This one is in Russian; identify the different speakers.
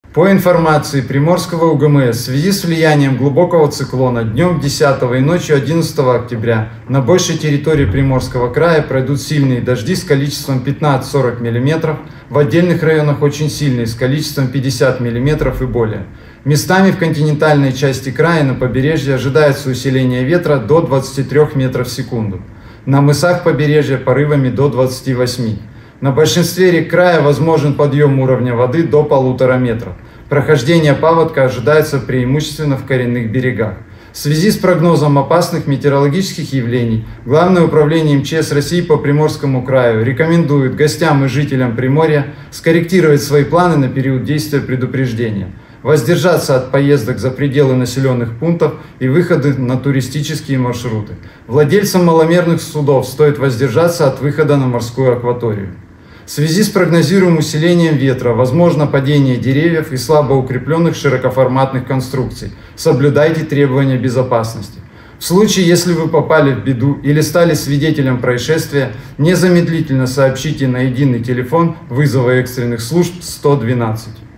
Speaker 1: По информации Приморского УГМС, в связи с влиянием глубокого циклона днем 10 и ночью 11 октября на большей территории Приморского края пройдут сильные дожди с количеством 15-40 мм, в отдельных районах очень сильные с количеством 50 мм и более. Местами в континентальной части края на побережье ожидается усиление ветра до 23 метров в секунду. На мысах побережья порывами до 28. На большинстве рек края возможен подъем уровня воды до 1,5 метров. Прохождение паводка ожидается преимущественно в коренных берегах. В связи с прогнозом опасных метеорологических явлений, Главное управление МЧС России по Приморскому краю рекомендует гостям и жителям Приморья скорректировать свои планы на период действия предупреждения, воздержаться от поездок за пределы населенных пунктов и выхода на туристические маршруты. Владельцам маломерных судов стоит воздержаться от выхода на морскую акваторию. В связи с прогнозируемым усилением ветра возможно падение деревьев и слабо укрепленных широкоформатных конструкций. Соблюдайте требования безопасности. В случае, если вы попали в беду или стали свидетелем происшествия, незамедлительно сообщите на единый телефон вызова экстренных служб 112.